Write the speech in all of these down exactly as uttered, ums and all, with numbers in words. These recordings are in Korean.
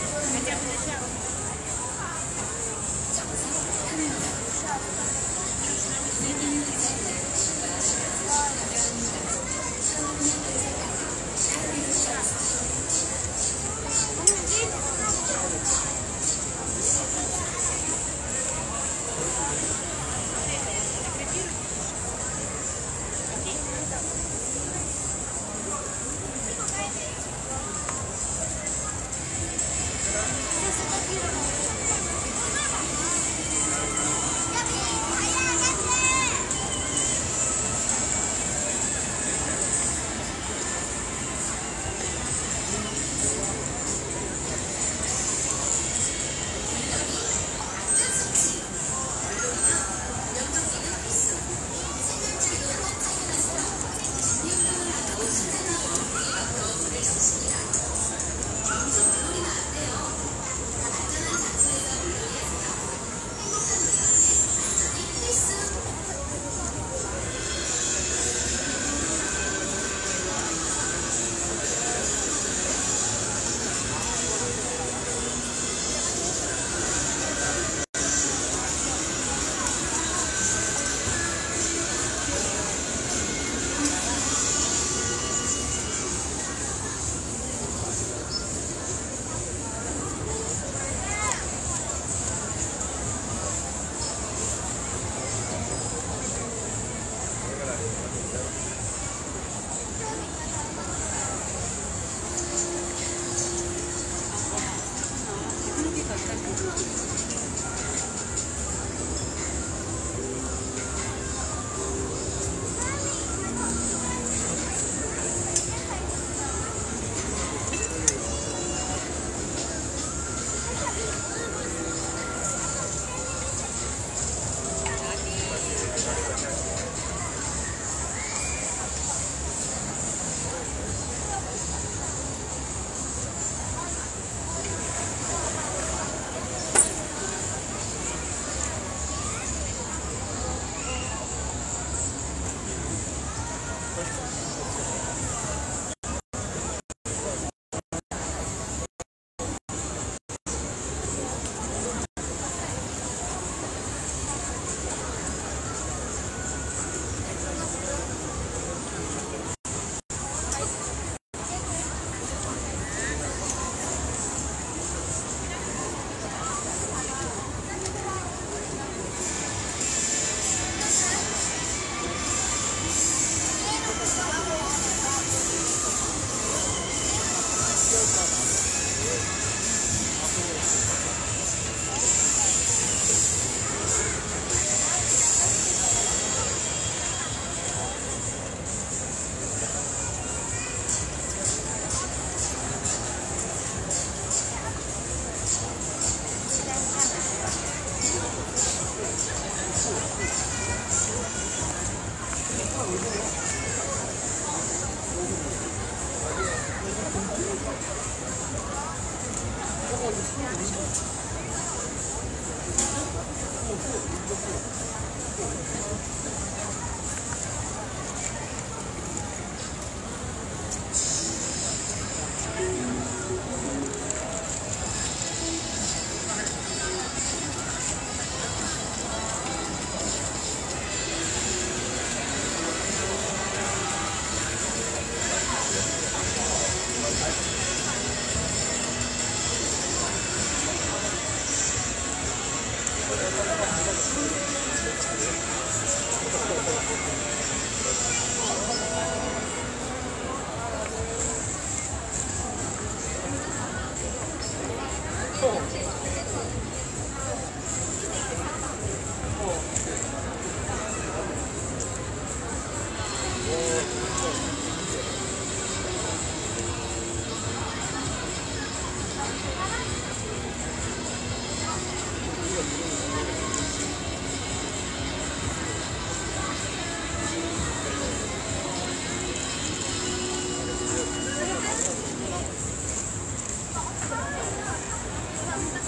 Thank you.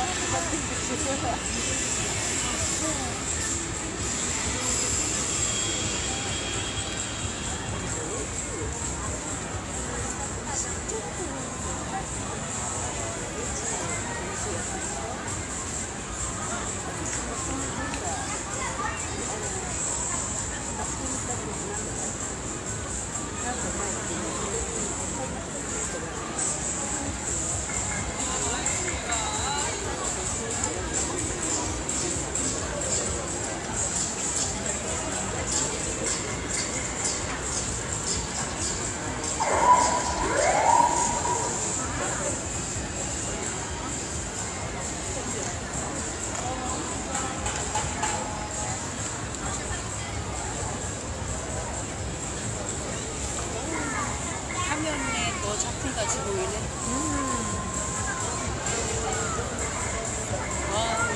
화면에 더 작품같이 보이네. 음. 와.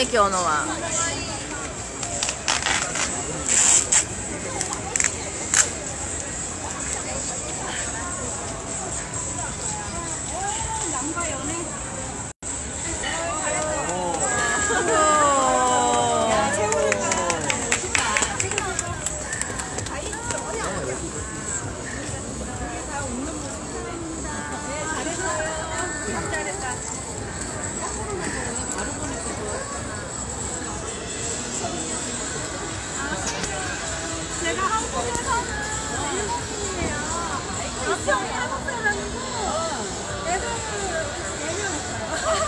地教のは。 제가 한국에서는 일본인이에요. 이평이 한국 사람이고 애들은 네 명 있어요.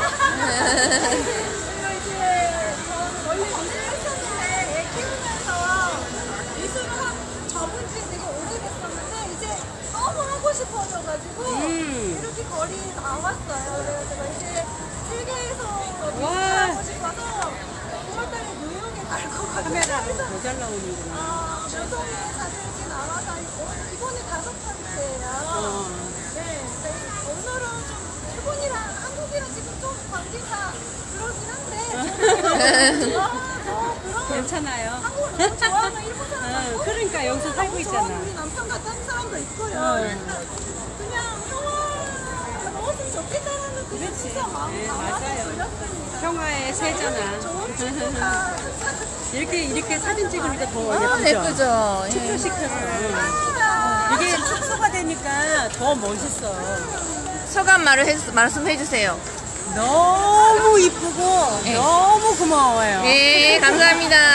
그리고 이제 저는 원래 미술을 했었는데 애 키우면서 미술을 한 접은 지 되게 오래됐었는데 이제 너무 하고 싶어져가지고 음. 이렇게 거리 나왔어요. 그래서 이제 세계에서 미술을 와. 하고 싶어서 구월달에 뉴욕에 갈 거거든요. 카메라로 그래서 더 잘 나오는구나. 아, 방송에 사진이 나와서 이번에 다섯 번째예요. 어. 네, 네, 오늘은 좀 일본이랑 한국이랑 지금 좀 관계가 그러긴 한데 저는 아, 저 그런 괜찮아요. 한국을 너무 좋아하는 일본 사람 어, 같고 그러니까 여기서 살고 너무 있잖아. 좋아하는 우리 남편 같은 사람도 있고요. 어. 그냥 평화가 넣었으면 좋겠다라는 그런 그렇지. 진짜 마음이 네, 담아서 맞아요. 올렸습니다. 평화의 새잖아. 좋은 친구가 이렇게 이렇게 사진 찍으니까 더 아, 예쁘죠? 예쁘죠. 예. 축소시켜서 아, 이게 축소가 되니까 더 멋있어. 소감 말을 해, 말씀해 주세요. 너무 이쁘고 네. 너무 고마워요. 예, 감사합니다.